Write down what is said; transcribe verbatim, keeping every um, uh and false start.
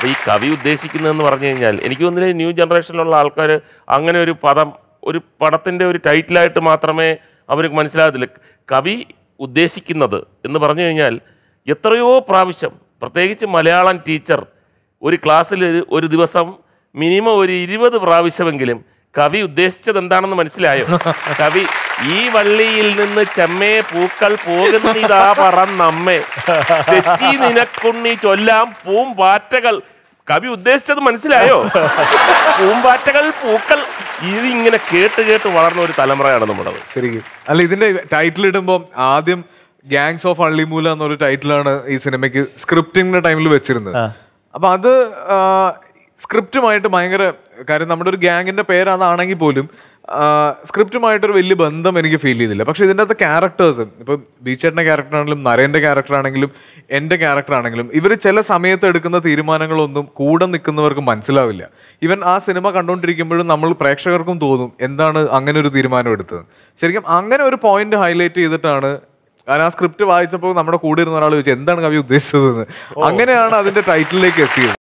ഈ കവി ഉദ്ദേശിക്കുന്നതെന്ന് പറഞ്ഞു കഴിഞ്ഞാൽ എനിക്ക് തോന്നുന്നില്ല ന്യൂ ജനറേഷനിലുള്ള ആൾക്കാർ അങ്ങനെ ഒരു പദം ഒരു പടത്തിൻ്റെ ഒരു ടൈറ്റിലായിട്ട് മാത്രമേ അവർക്ക് മനസ്സിലാകത്തില്ല. കവി ഉദ്ദേശിക്കുന്നത് എന്ന് പറഞ്ഞു കഴിഞ്ഞാൽ എത്രയോ പ്രാവശ്യം, പ്രത്യേകിച്ച് മലയാളം ടീച്ചർ ഒരു ക്ലാസ്സിൽ ഒരു ദിവസം മിനിമം ഒരു ഇരുപത് പ്രാവശ്യമെങ്കിലും കവി ഉദ്ദേശിച്ചത് എന്താണെന്ന് മനസ്സിലായോ? കവി ഈ വള്ളിയിൽ നിന്ന് ചെമ്മേ പൂക്കൾ പോകുന്നിതാ പറന്നമ്മേ തെറ്റി നിനക്കുണ്ണി ചൊല്ലാം പൂമ്പാറ്റകൾ. കവി ഉദ്ദേശിച്ചത് മനസ്സിലായോ? പൂമ്പാറ്റകൾ പൂക്കൾ ഇതിങ്ങനെ കേട്ട് കേട്ട് വളർന്ന ഒരു തലമുറയാണ് നമ്മുടെ. ശരിക്കും അല്ല, ഇതിന്റെ ടൈറ്റിൽ ഇടുമ്പോൾ ആദ്യം ഗാങ്സ് ഓഫ് അള്ളിമൂല എന്നൊരു ടൈറ്റിലാണ് ഈ സിനിമയ്ക്ക് സ്ക്രിപ്റ്റിംഗിന്റെ ടൈമിൽ വെച്ചിരുന്നത്. അപ്പൊ അത് സ്ക്രിപ്റ്റുമായിട്ട് ഭയങ്കര കാര്യം, നമ്മുടെ ഒരു ഗ്യാങ്ങിന്റെ പേര് അതാണെങ്കിൽ പോലും സ്ക്രിപ്റ്റുമായിട്ടൊരു വലിയ ബന്ധം എനിക്ക് ഫീൽ ചെയ്തില്ല. പക്ഷെ ഇതിൻ്റെ അകത്ത് ക്യാരക്ടേഴ്സ്, ഇപ്പം ബീച്ചേട്ടൻ്റെ ക്യാരക്ടർ ആണെങ്കിലും നരേൻ്റെ ക്യാരക്ടർ ആണെങ്കിലും എൻ്റെ ക്യാരക്ടർ ആണെങ്കിലും ഇവർ ചില സമയത്ത് എടുക്കുന്ന തീരുമാനങ്ങളൊന്നും കൂടെ നിൽക്കുന്നവർക്ക് മനസ്സിലാവില്ല. ഈവൻ ആ സിനിമ കണ്ടുകൊണ്ടിരിക്കുമ്പോഴും നമ്മൾ പ്രേക്ഷകർക്കും തോന്നും എന്താണ് അങ്ങനെ ഒരു തീരുമാനം എടുത്തത്. ശരിക്കും അങ്ങനെ ഒരു പോയിന്റ് ഹൈലൈറ്റ് ചെയ്തിട്ടാണ്, കാരണം ആ സ്ക്രിപ്റ്റ് വായിച്ചപ്പോൾ നമ്മുടെ കൂടെ ഇരുന്ന ഒരാൾ ചോദിച്ചു എന്താണ് കവി ഉദ്ദേശിച്ചതെന്ന്. അങ്ങനെയാണ് അതിൻ്റെ ടൈറ്റിലേക്ക് എത്തിയത്.